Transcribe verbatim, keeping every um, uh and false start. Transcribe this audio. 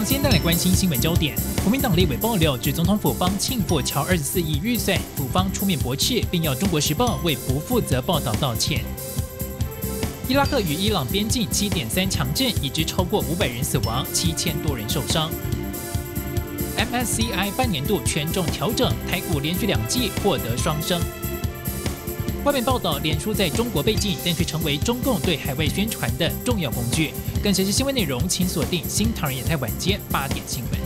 先带来关心新闻焦点。国民党立委爆料，指总统府帮庆过超二十四亿预算，府方出面驳斥，并要《中国时报》为不负责报道道歉。伊拉克与伊朗边境七点三强震，已知超过五百人死亡，七千多人受伤。M S C I 半年度权重调整，台股连续两季获得双升。外媒报道，脸书在中国被禁，但却成为中共对海外宣传的重要工具。更详细新闻内容，请锁定新唐人也在晚间八点新闻。